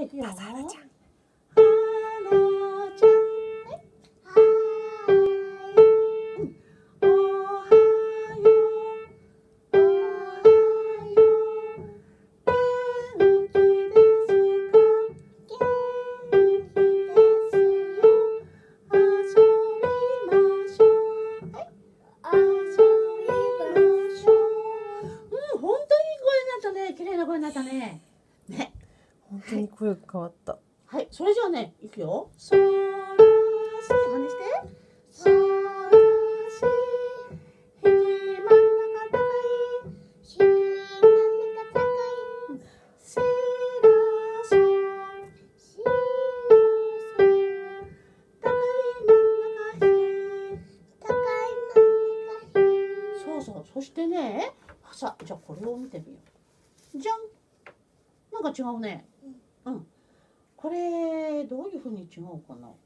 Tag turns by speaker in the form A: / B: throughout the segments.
A: いくよ。
B: はなちゃん。
A: 綺麗な声になったね。ね。
B: 本当に声が変わった。
A: はい、それじゃあね、いくよ。ソラシ、真似して。ソラシ、低い真ん中高い。低い真ん中高い。シラソ、シラソ。高い真ん中低い。高い真ん中低い。そうそう、そしてね、さあ、じゃあこれを見てみよう。じゃん。なんか違うね。うん。これどういう風に違うかな。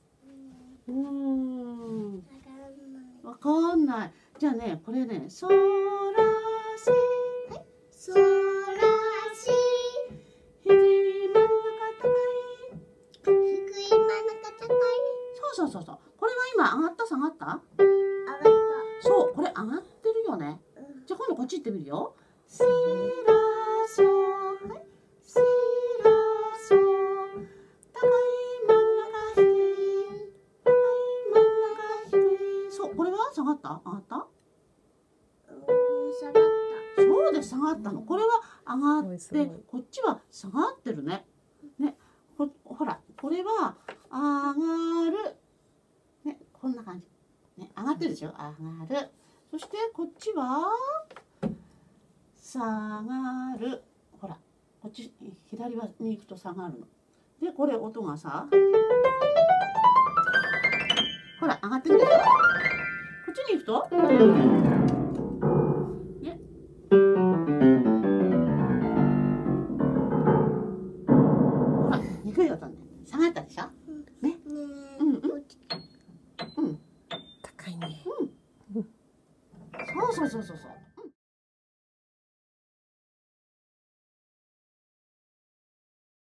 A: わかんない。じゃあね、これね、ソラシ、はい、ソラシ、低い真ん中高い。低い真ん中高い。そうそうそうそう。これは今上がった下がった？上がった。そう、これ上がってるよね。じゃあ今度こっち行ってみるよ。シラソ、はい、シラソ。高い真ん中低い。高い真ん中低い。そう、これは下がった？上がった？下がった。そうです、下がったの。これは上がって、こっちは下がってるね。ね、ほら、これは上がる。ね、こんな感じ。ね、上がってるでしょ？上がる。そしてこっちは下がる。ほら、こっち左に行くと下がるの。で、これ音がさ、ほら上がってるでしょ。こっちに行くと、ね、ほら低い音ね、下がったでしょ。ね、うんうん、高いね。そうそうそうそうそう。